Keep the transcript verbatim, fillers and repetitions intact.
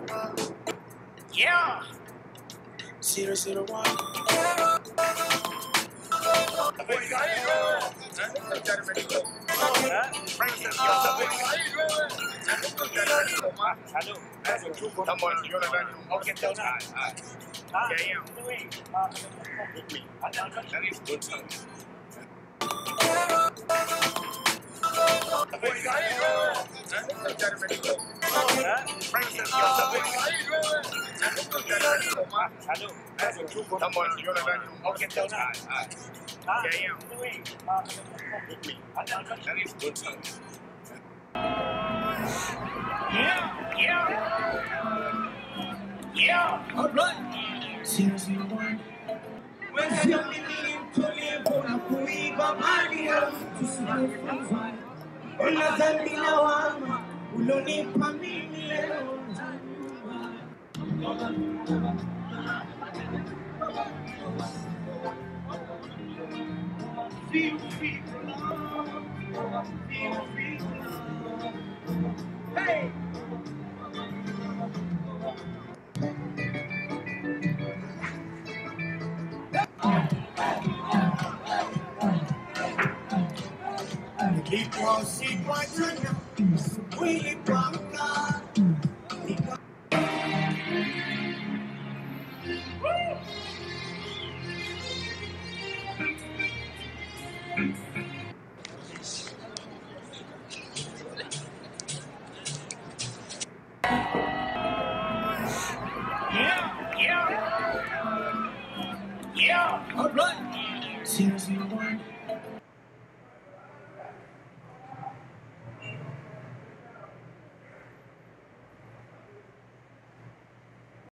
Yeah. Zero zero one. Yeah, yeah, yeah. All right. Zero zero one. Feel free to love. Feel free to love. Hey! Keep on seeing my turn. We brought God. Yeah, yeah, yeah. All right. Zero zero one.